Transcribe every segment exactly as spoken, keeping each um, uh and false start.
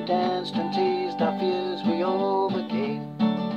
danced and teased our fears we overcame.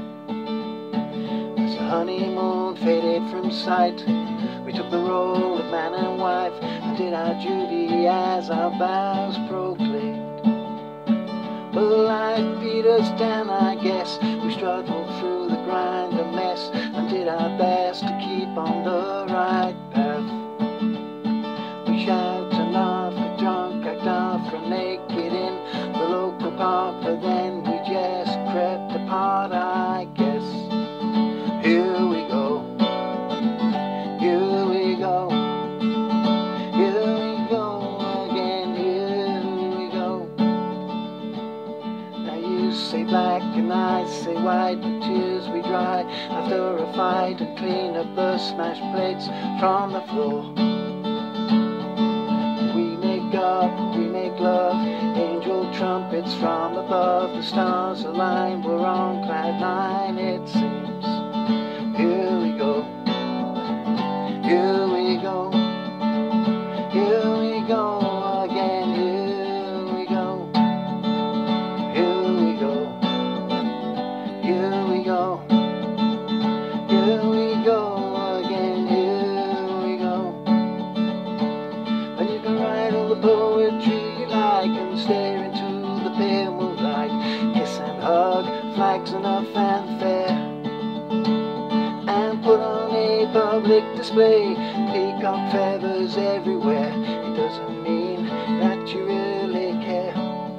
As the honeymoon faded from sight, we took the role of man and wife and did our duty as our vows proclaimed. But life beat us down, I guess. We struggled through the grind and mess and did our best to keep on the right path. We shout and laugh, get drunk, act off, run naked in the local park, but then we just crept apart, I guess. Here we go, here we go, here we go again, here we go. Now you say black and I say white, but tears we dry after a fight and clean up the smashed plates from the floor. We make up, we make love, angel trumpets from above, the stars align, we're on cloud nine it seems. Here we go, here we go, here we go again, here we go, here we go, here we go, here we go again, here we go. And you can write all the poetry you like and stare into the pale moonlight, kiss and hug, flags and a fanfare, and put on a public display, peacock feathers everywhere. It doesn't mean that you really care.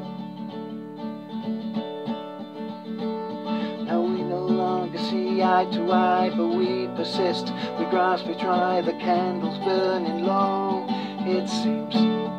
Now we no longer see eye to eye, but we persist, we grasp, we try, the candles burning low, it seems.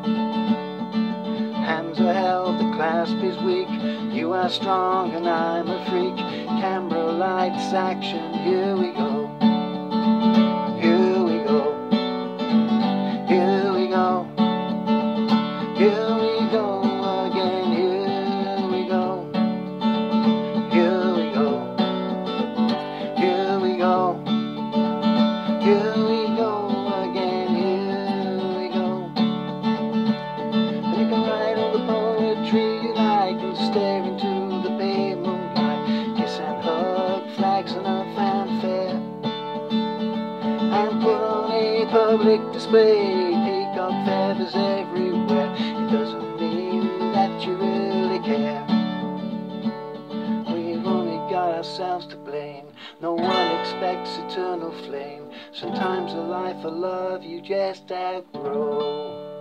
Hands are held, the clasp is weak, you are strong and I'm a freak. Camera lights, action, here we go, here we go, here we go, here we go again, here we go, here we go, here we go, here we go again, here we go. And you can write all the poetry you like and stare into the pale moonlight, kiss and hug, flags and a fanfare, and put on a public display, peacock feathers everywhere. It doesn't mean that you really care. We've only got ourselves to blame, no one expects eternal flame. Sometimes a life of love you just outgrow.